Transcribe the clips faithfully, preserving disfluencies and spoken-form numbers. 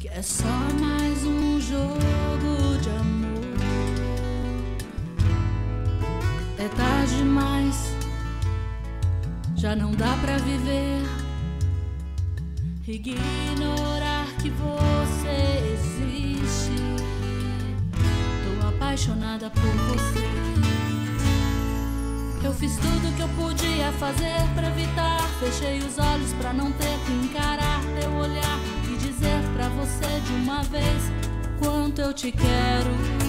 que é só mais um jogo de amor. É tarde demais, já não dá pra viver, ignorar que você existe. Tô apaixonada por você. Eu fiz tudo que eu podia fazer pra evitar. Fechei os olhos pra não ter que encarar teu olhar e dizer pra você de uma vez quanto eu te quero.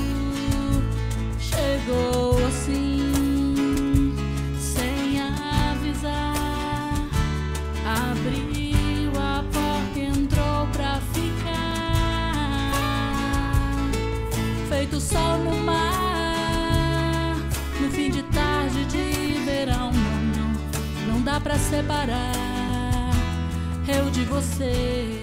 Chegou assim, sem avisar, abriu a porta e entrou pra ficar. Feito sol no mar, no fim de tarde de verão. Não, não, não dá pra separar eu de você.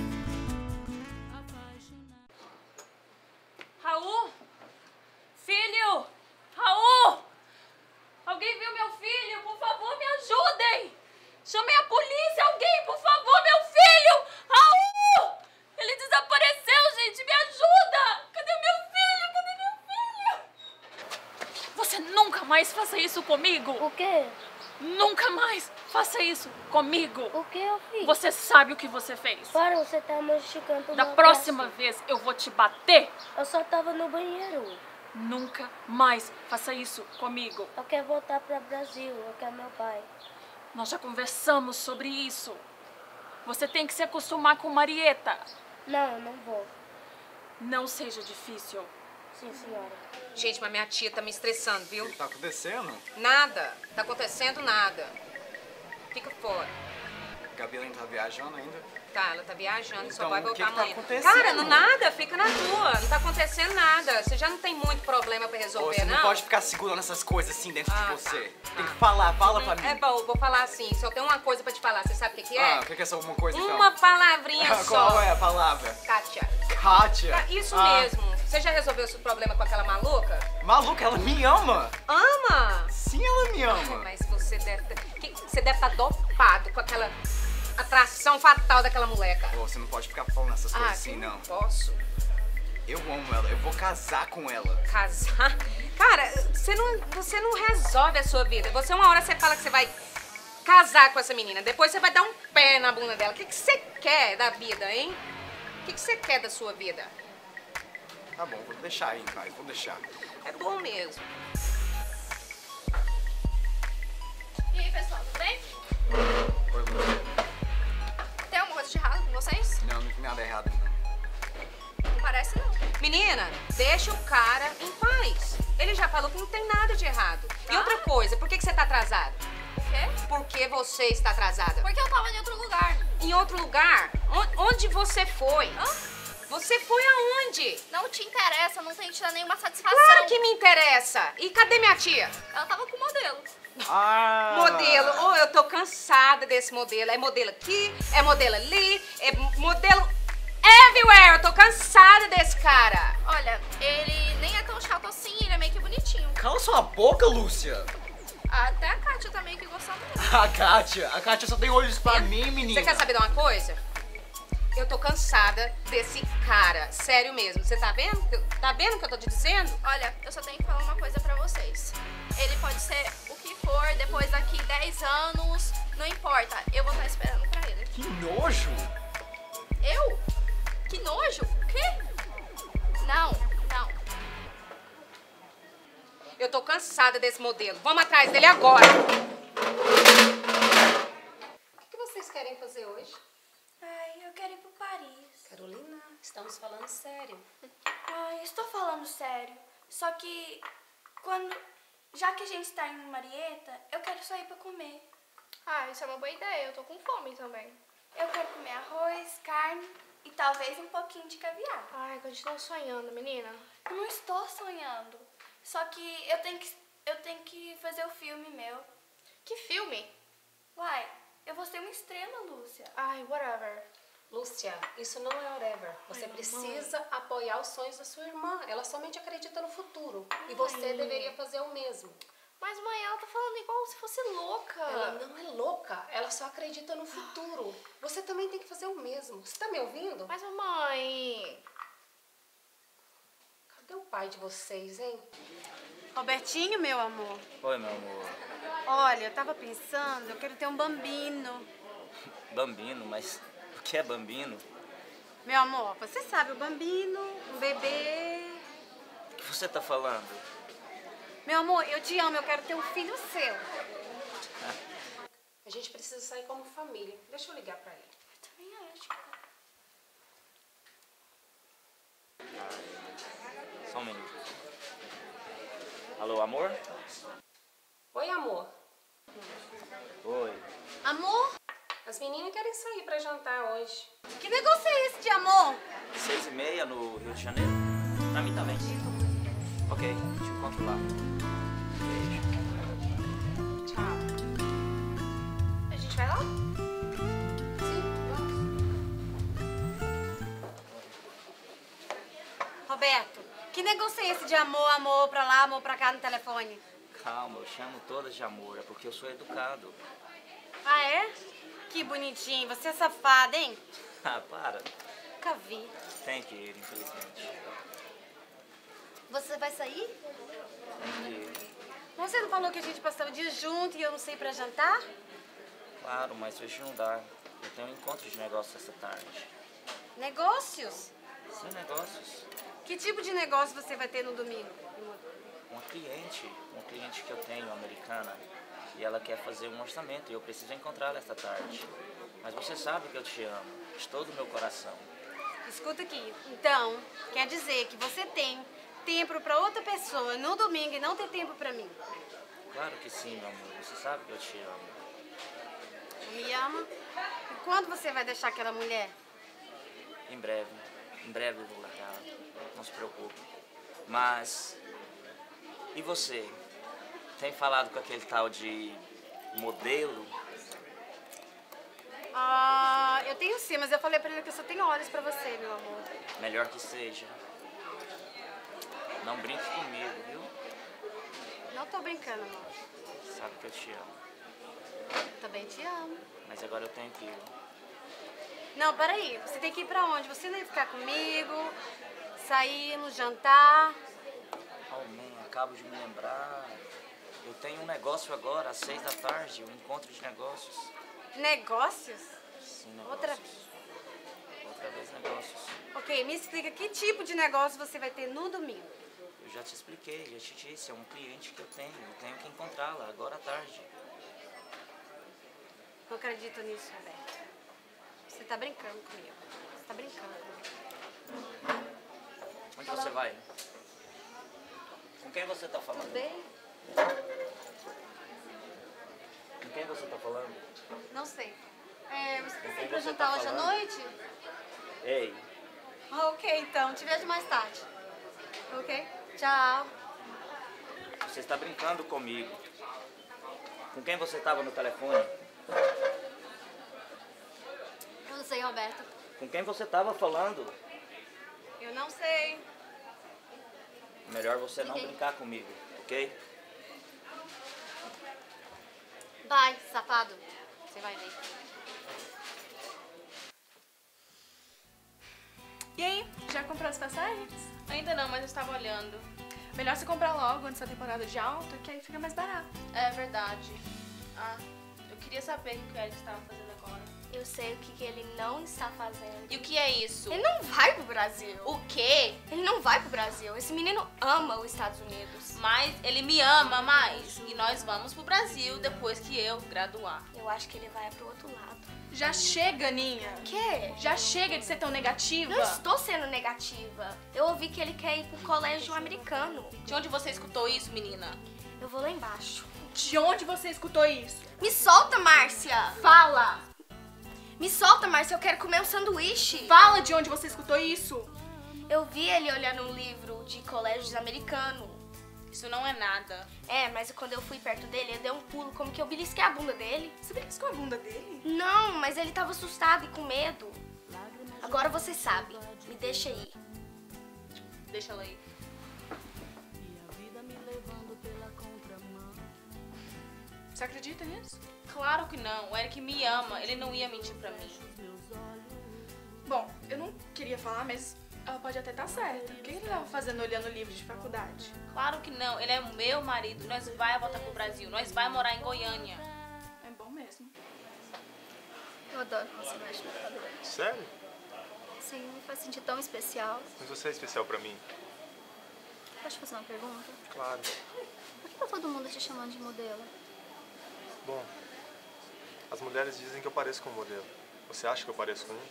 Raul? Filho? Raul? Alguém viu meu filho? Por favor, me ajudem! Chamei a polícia! Alguém, por favor, meu filho! Raul! Ele desapareceu, gente! Me ajuda! Cadê meu filho? Cadê meu filho? Você nunca mais faça isso comigo! O quê? Nunca mais faça isso comigo! O que eu fiz? Você sabe o que você fez! Para, você tá machucando o Da meu próxima braço. vez eu vou te bater! Eu só tava no banheiro. Nunca mais faça isso comigo! Eu quero voltar para Brasil, eu quero meu pai. Nós já conversamos sobre isso. Você tem que se acostumar com Marieta. Não, eu não vou. Não seja difícil. Sim, senhora. Gente, mas minha tia tá me estressando, viu? O que tá acontecendo? Nada. Tá acontecendo nada. Fica fora. Gabi ainda tá viajando ainda? Tá, ela tá viajando, só Então, vai o que voltar que tá amanhã. acontecendo? Cara, não nada, fica na tua. Não tá acontecendo nada. Você já não tem muito problema pra Pô, resolver, você não, não? pode ficar segurando essas coisas assim dentro Ah, de tá. você. Tem Ah. que falar, fala pra mim. É bom, vou falar assim. Só tem uma coisa pra te falar. Você sabe o que que é? Ah, o que que é só uma coisa então? Uma palavrinha só. Qual é a palavra? Kátia. Kátia. Ah, isso Ah, mesmo. Você já resolveu o seu problema com aquela maluca? Maluca, ela me ama. Ama! Sim, ela me ama. Mas você deve que- você deve estar dopado com aquela atração fatal daquela moleca. Pô, você não pode ficar falando essas coisas Ah, assim, sim, não. posso. Eu amo ela, eu vou casar com ela. Casar? Cara, você não, você não resolve a sua vida. Você, uma hora, você fala que você vai casar com essa menina. Depois você vai dar um pé na bunda dela. O que, que você quer da vida, hein? O que, que você quer da sua vida? Tá bom, vou deixar aí, pai, vou deixar. É bom mesmo. E aí, pessoal, tudo bem? Oi, Lu. Tem alguma coisa de errado com vocês? Não, não tem nada errado, não. Não parece, não. Menina, deixa o cara em paz. Ele já falou que não tem nada de errado. E Ah. outra coisa, por que, que você tá atrasada? O quê? Por que você está atrasada? Porque eu tava em outro lugar. Em outro lugar? On- Onde você foi? Hã? Você foi aonde? Não te interessa, não tem que te dar nenhuma satisfação. Claro que me interessa. E cadê minha tia? Ela tava com o modelo. Ah! Modelo. Oh, eu tô cansada desse modelo. É modelo aqui, é modelo ali, é modelo everywhere. Eu tô cansada desse cara. Olha, ele nem é tão chato assim, ele é meio que bonitinho. Cala sua boca, Lúcia. Até a Kátia tá meio que gostando dele. A Kátia, a Kátia só tem olhos pra mim, menina. Você quer saber de uma coisa? Eu tô cansada desse cara. Sério mesmo. Você tá vendo? Tá vendo o que eu tô te dizendo? Olha, eu só tenho que falar uma coisa pra vocês. Ele pode ser o que for, depois daqui dez anos, não importa. Eu vou estar esperando pra ele. Que nojo. Eu? Que nojo? O quê? Não, não. Eu tô cansada desse modelo. Vamos atrás dele agora. O que vocês querem fazer hoje? Ai, eu quero ir pro Paris. Carolina, estamos falando sério. Ai, estou falando sério. Só que quando, já que a gente tá em Marieta, eu quero sair pra comer. Ah, isso é uma boa ideia. Eu tô com fome também. Eu quero comer arroz, carne e talvez um pouquinho de caviar. Ai, continua sonhando, menina. Eu não estou sonhando. Só que eu tenho que eu tenho que fazer o filme meu. Que filme? Uai, eu vou ser uma estrela, Lúcia. Ai, whatever. Lúcia, isso não é whatever. Você Ai, precisa apoiar os sonhos da sua irmã. Ela somente acredita no futuro. E Ai, você mãe. deveria fazer o mesmo. Mas mãe, ela tá falando igual se fosse louca. Ela não é louca, ela só acredita no futuro. Você também tem que fazer o mesmo. Você tá me ouvindo? Mas mamãe... Cadê o pai de vocês, hein? Robertinho, meu amor. Oi, meu amor. Olha, eu tava pensando, eu quero ter um bambino. Bambino? Mas o que é bambino? Meu amor, você sabe, o bambino, um bebê... O que você tá falando? Meu amor, eu te amo, eu quero ter um filho seu. A gente precisa sair como família. Deixa eu ligar pra ele. Eu também acho. Só um minuto. Alô, amor? Oi, amor. Oi. Amor? As meninas querem sair pra jantar hoje. Que negócio é esse de amor? Seis e meia no Rio de Janeiro? Pra mim também. Ok, te encontro lá. Beijo. Tchau. A gente vai lá? Sim, vamos. Roberto, que negócio é esse de amor, amor pra lá, amor pra cá no telefone? Calma, eu chamo todas de amor, é porque eu sou educado. Ah, é? Que bonitinho, você é safada, hein? Ah, para. Nunca vi. Tem que ir, infelizmente. Você vai sair? Tem que ir. Você não falou que a gente passava o dia junto e eu não sei pra jantar? Claro, mas hoje não dá. Eu tenho um encontro de negócios essa tarde. Negócios? Sim, negócios. Que tipo de negócio você vai ter no domingo? Uma cliente, uma cliente que eu tenho, americana, e ela quer fazer um orçamento e eu preciso encontrá-la esta tarde. Mas você sabe que eu te amo, de todo o meu coração. Escuta aqui, então, quer dizer que você tem tempo pra outra pessoa no domingo e não tem tempo pra mim? Claro que sim, meu amor, você sabe que eu te amo. Me ama? E quando você vai deixar aquela mulher? Em breve, em breve eu vou largar, não se preocupe. Mas, e você? Tem falado com aquele tal de modelo? Ah, eu tenho sim, mas eu falei pra ele que eu só tenho olhos pra você, meu amor. Melhor que seja. Não brinque comigo, viu? Não tô brincando, amor. Sabe que eu te amo. Também te amo. Mas agora eu tenho que ir. Não, peraí. Você tem que ir pra onde? Você não ia ficar comigo, sairmos, jantar. Oh, man, acabo de me lembrar. Eu tenho um negócio agora, às seis da tarde, um encontro de negócios. Negócios? Sim, negócios. Outra vez. Outra vez negócios. Ok, me explica que tipo de negócio você vai ter no domingo. Eu já te expliquei, já te disse, é um cliente que eu tenho. Eu tenho que encontrá-la agora à tarde. Não acredito nisso, Roberto. Você tá brincando comigo. Você tá brincando comigo. Onde você vai? Com quem você tá falando? Tudo bem? Com quem você tá falando? Não sei. É, você Com tá quem saindo pra você jantar tá hoje à falando? noite? Ei, Ah, ok, então. Te vejo mais tarde. Ok? Tchau. você está brincando comigo. Com quem você estava no telefone? Eu não sei, Roberto. Com quem você estava falando? Eu não sei. Melhor você não Ok. brincar comigo, ok? Vai, safado. Você vai ver. E aí, já comprou as passagens? Ainda não, mas eu estava olhando. Melhor você comprar logo antes da temporada de alta, que aí fica mais barato. É verdade. Ah, eu queria saber o que o Eric estava fazendo agora. Eu sei o que, que ele não está fazendo. E o que é isso? Ele não vai pro Brasil. O quê? Ele não vai pro Brasil. Esse menino ama os Estados Unidos. Mas ele me ama mais. E nós vamos pro Brasil depois que eu graduar. Eu acho que ele vai pro outro lado. Já chega, Aninha. Quê? Já chega de ser tão negativa. Não estou sendo negativa. Eu ouvi que ele quer ir pro colégio americano. De onde você escutou isso, menina? Eu vou lá embaixo. De onde você escutou isso? Me solta, Márcia! Fala! Me solta, Márcia, eu quero comer um sanduíche. Fala de onde você escutou isso. Eu vi ele olhando um livro de colégios americanos. Isso não é nada. É, mas quando eu fui perto dele, eu dei um pulo, como que eu belisquei a bunda dele. Você beliscou a bunda dele? Não, mas ele tava assustado e com medo. Agora você sabe. Me deixa aí. Deixa ela aí. Você acredita nisso? Claro que não. O Eric me ama. Ele não ia mentir pra mim. Bom, eu não queria falar, mas ela pode até estar certa. O que ele tava fazendo olhando livro de faculdade? Claro que não. Ele é o meu marido. Nós vai voltar pro Brasil. Nós vai morar em Goiânia. É bom mesmo. Eu adoro quando você mexe no cabelo. Sério? Sim, me faz sentir tão especial. Mas você é especial pra mim. Posso te fazer uma pergunta? Claro. Por que tá todo mundo te chamando de modelo? Bom, as mulheres dizem que eu pareço com um modelo. Você acha que eu pareço com um?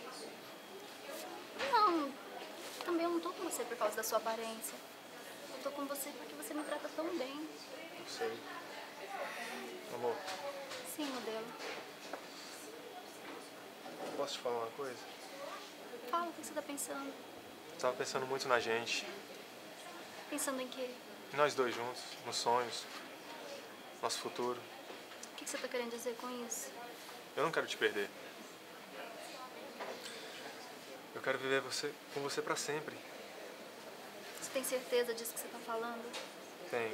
Não, também eu não tô com você por causa da sua aparência. Eu tô com você porque você me trata tão bem. Não sei. Amor, Sim, modelo. posso te falar uma coisa? Fala, o que você tá pensando? Eu tava pensando muito na gente. Pensando em quê? Nós dois juntos, nos sonhos, nosso futuro. O que você tá querendo dizer com isso? Eu não quero te perder. Eu quero viver você, com você pra sempre. Você tem certeza disso que você tá falando? Tenho.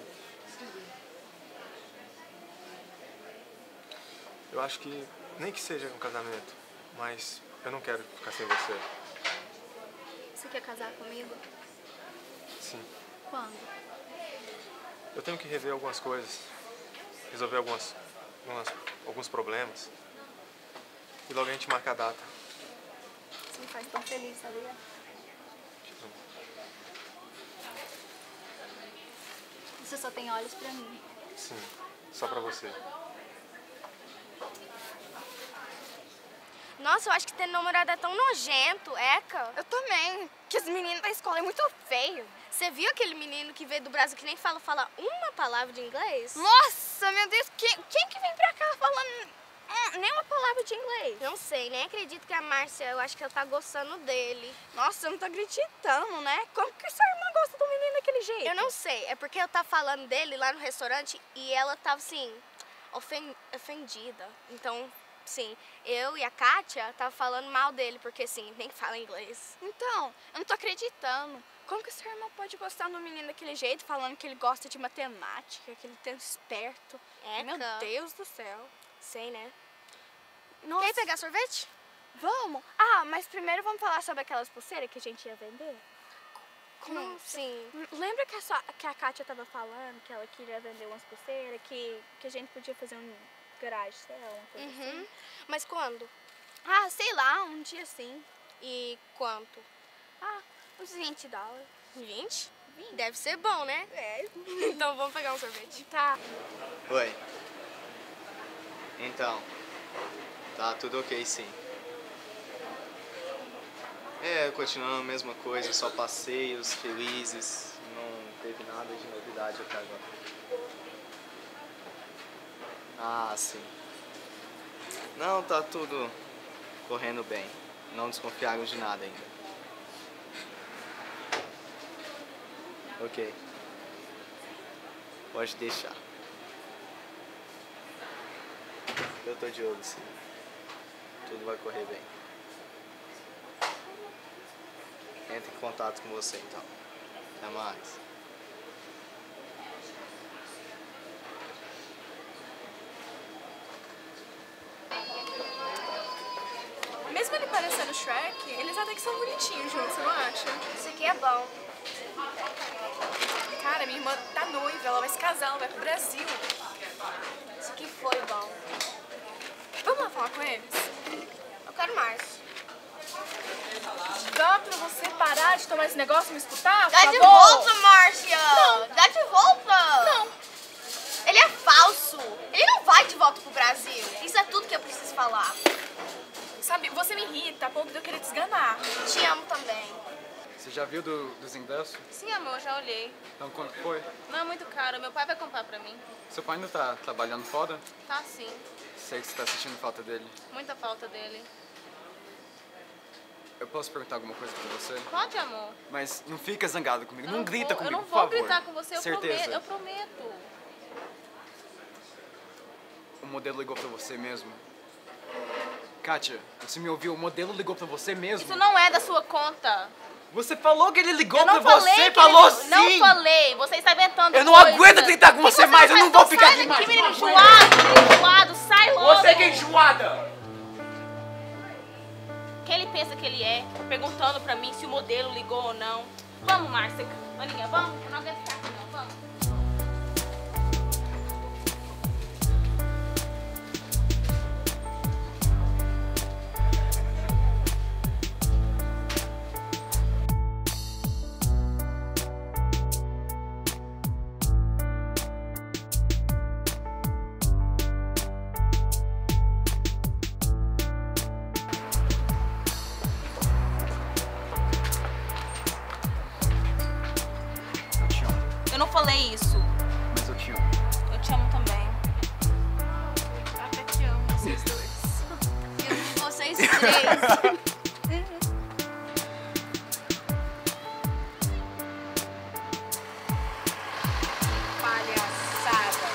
Eu acho que, nem que seja um casamento, mas eu não quero ficar sem você. Você quer casar comigo? Sim. Quando? Eu tenho que rever algumas coisas, resolver algumas, algumas, alguns problemas. E logo a gente marca a data. Você me faz tão feliz, sabia? Você só tem olhos pra mim. Sim, só pra você. Nossa, eu acho que ter namorado é tão nojento, Eca. Eu também, que os meninos da escola é muito feio. Você viu aquele menino que veio do Brasil que nem fala, fala uma palavra de inglês? Nossa, meu Deus, quem, quem que vem pra cá falando hum, nem uma palavra de inglês? Não sei, nem acredito que a Márcia, eu acho que ela tá gostando dele. Nossa, eu não tô acreditando, né? Como que sua irmã gosta do menino daquele jeito? Eu não sei, é porque eu tava falando dele lá no restaurante e ela tava assim, ofen- ofendida. Então, sim, eu e a Kátia tava falando mal dele, porque sim, nem fala inglês. Então, eu não tô acreditando. Como que sua irmã pode gostar do menino daquele jeito, falando que ele gosta de matemática, que ele é tão esperto? É, meu Deus do céu. Sei, né? Nossa. Quer pegar sorvete? Vamos. Ah, mas primeiro vamos falar sobre aquelas pulseiras que a gente ia vender? Como? Hum, sim. Lembra que a, sua, que a Kátia tava falando que ela queria vender umas pulseiras, que, que a gente podia fazer um garage sale, uma coisa Uhum. assim? Mas quando? Ah, sei lá, um dia sim. E quanto? Ah, uns vinte dólares. vinte? Deve ser bom, né? É. Então vamos pegar um sorvete. Tá. Oi. Então, tá tudo ok sim. É, continuando a mesma coisa, só passeios felizes, não teve nada de novidade até agora. Ah, sim. Não, tá tudo correndo bem. Não desconfiaram de nada ainda. Ok. Pode deixar. Eu tô de olho, sim. Tudo vai correr bem. Entre em contato com você, então. Até mais. Mesmo ele parecendo Shrek, eles até que são bonitinhos juntos, você não acha? Isso aqui é bom. Cara, minha irmã tá noiva, ela vai se casar, ela vai pro Brasil. Isso aqui foi bom. Vamos lá falar com eles? Eu quero mais. Dá pra você parar de tomar esse negócio e me escutar? Dá por de favor? volta, Márcia! Não. Dá de volta! Não. Ele é falso! Ele não vai de volta pro Brasil. Isso é tudo que eu preciso falar. Sabe, você me irrita a ponto de eu querer te esganar. Te amo também. Você já viu do, dos ingressos? Sim, amor, já olhei. Então quanto foi? Não é muito caro, meu pai vai comprar pra mim. Seu pai ainda tá trabalhando fora? Tá sim, Sei que você tá sentindo falta dele. muita falta dele. Eu posso perguntar alguma coisa pra você? Pode, amor. Mas não fica zangado comigo, Eu não, não grita vou, comigo, Eu não por vou favor. gritar com você, eu Certeza. prometo, eu prometo. O modelo ligou pra você mesmo? Kátia, você me ouviu? O modelo ligou pra você mesmo? Isso não é da sua conta. Você falou que ele ligou Eu não pra falei você, que falou ele... sim! Não falei, você está inventando Eu não coisa. aguento tentar com O que você mais, eu faz? não vou Então ficar sai aqui daqui, mais. menino enjoado, menino enjoado, sai logo. Você que é enjoada! Quem ele pensa que ele é? Perguntando pra mim se o modelo ligou ou não. Vamos, Márcia. Aninha, vamos? Eu não aguento ficar aqui não, vamos. Eu não falei isso. Mas eu te amo. Eu te amo também. Eu até te amo, vocês dois. Eu amo vocês três. Palhaçada.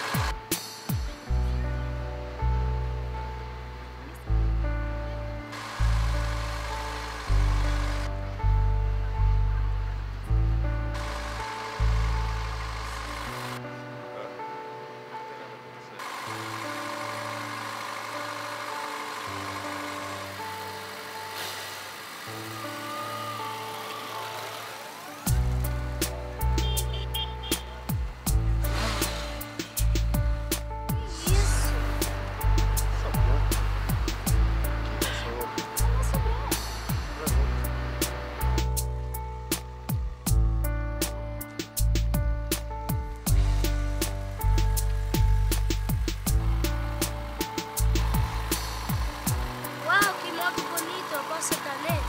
Uau, que moto bonito, eu posso sentar nele?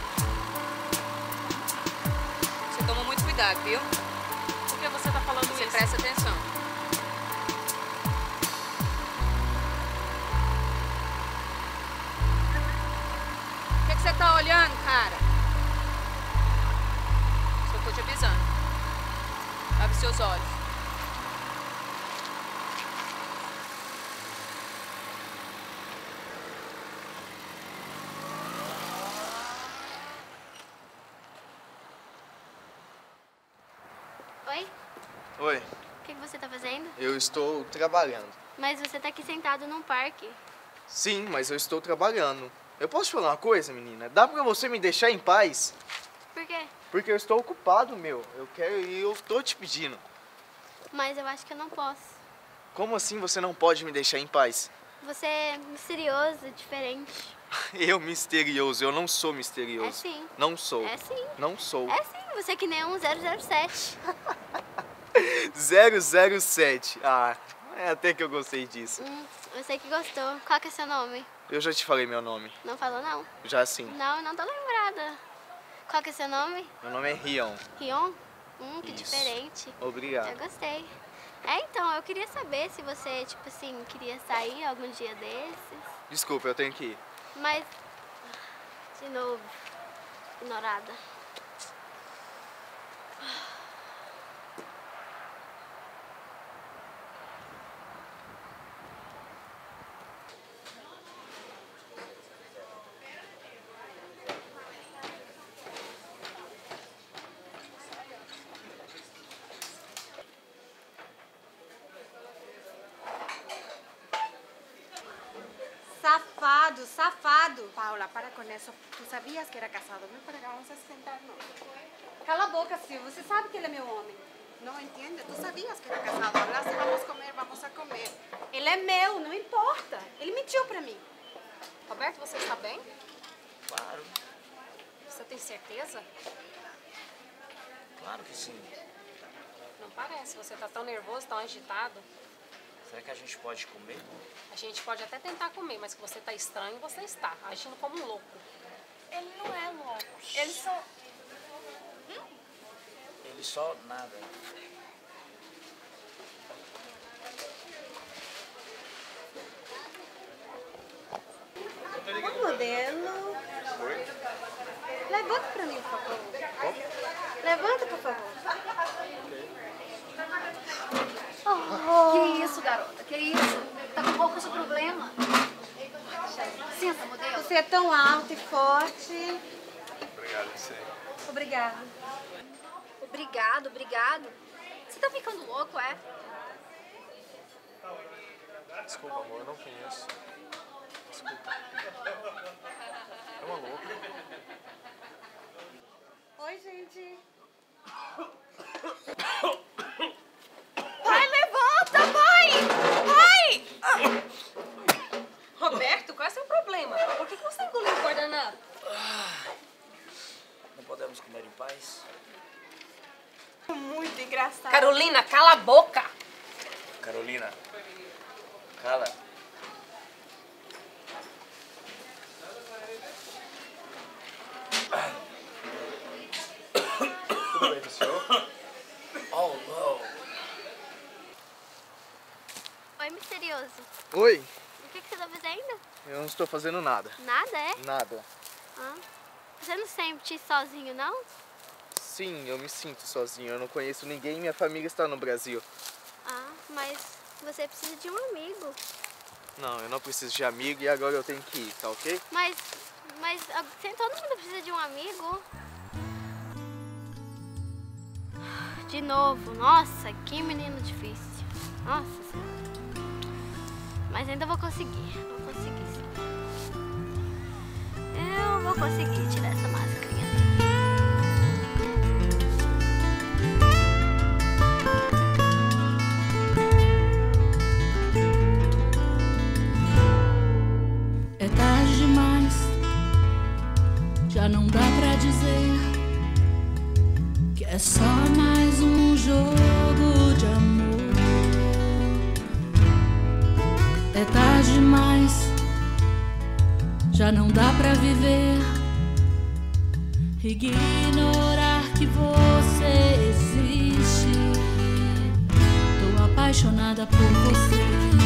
Você toma muito cuidado, viu? Por que você tá falando Você isso? presta atenção. O que, que você tá olhando, cara? Só tô te avisando. Abre seus olhos. Oi? Oi, O que que você tá fazendo? eu estou trabalhando. Mas você tá aqui sentado num parque. Sim, mas eu estou trabalhando. Eu posso te falar uma coisa, menina? Dá pra você me deixar em paz? Por quê? Porque eu estou ocupado, meu. Eu quero e eu tô te pedindo. Mas eu acho que eu não posso. Como assim você não pode me deixar em paz? Você é misterioso, diferente. Eu misterioso, eu não sou misterioso. É sim. Não sou. É sim. Não sou. É sim, você é que nem um zero zero sete. zero zero sete. Ah, é até que eu gostei disso. Hum, eu sei que gostou. Qual que é seu nome? Eu já te falei meu nome. Não falou não? Já sim. Não, eu não tô lembrada. Qual que é seu nome? Meu nome é Rion. Rion? Hum, que Isso. diferente. Obrigado. Eu gostei. É, então, eu queria saber se você, tipo assim, queria sair algum dia desses. Desculpa, eu tenho que ir. Mas, de novo, ignorada. Safado, safado. Paula, para com isso. Tu sabias que era casado. Vem para cá, vamos se sentar. Não. Cala a boca, Silvio. Você sabe que ele é meu homem. Não entende? Tu sabias que era casado. Agora se vamos comer, vamos a comer. Ele é meu, não importa. Ele mentiu pra mim. Roberto, você está bem? Claro, Você tem certeza? claro que sim. Não parece. Você tá tão nervoso, tão agitado. Será que a gente pode comer? A gente pode até tentar comer, mas que você tá estranho, você está. Agindo como um louco. Ele não é louco. Ele só... Ele só nada. O modelo. Oi? Levanta pra mim, por favor. Levanta, por favor. Oh. Que isso, garota? Que isso? Tá com qual que é o seu problema? Senta, modelo. Você é tão alto e forte. Obrigado, você. Obrigado. Obrigado, obrigado. Você tá ficando louco, é? Desculpa, amor, eu não conheço. Desculpa. É uma louca. Oi, gente. Pai, levanta, pai! Pai! Roberto, qual é o seu problema? Por que você engoliu o guardanapo? Não podemos comer em paz? Muito engraçado. Carolina, cala a boca! Carolina, cala. Tudo bem com o senhor? Oh, não. Oi, misterioso. Oi, O que, que você tá fazendo? eu não estou fazendo nada. Nada, é? Nada. Ah. Você não se sente sozinho, não? Sim, eu me sinto sozinho. Eu não conheço ninguém e minha família está no Brasil. Ah, mas você precisa de um amigo. Não, eu não preciso de amigo e agora eu tenho que ir, tá ok? Mas, mas ah, todo mundo precisa de um amigo. De novo, nossa, que menino difícil. Nossa Senhora. Mas ainda vou conseguir, vou conseguir sim. Eu vou conseguir tirar essa máscarinha dele. É tarde demais, já não dá pra dizer que é só mais um jogo de amor. É tarde demais, já não dá pra viver, ignorar que você existe. Tô apaixonada por você.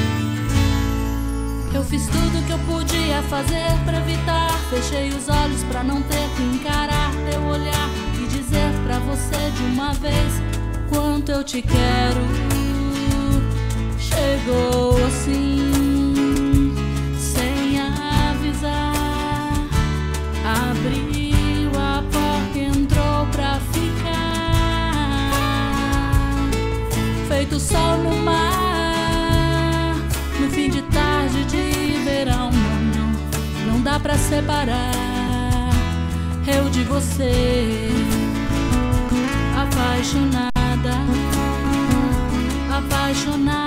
Eu fiz tudo que eu podia fazer pra evitar. Fechei os olhos pra não ter que encarar teu olhar e dizer pra você de uma vez quanto eu te quero. Chegou assim, sem avisar, abriu a porta, entrou pra ficar. Feito sol no mar, no fim de tarde de verão. Não, não, não dá pra separar eu de você. Apaixonada, apaixonada.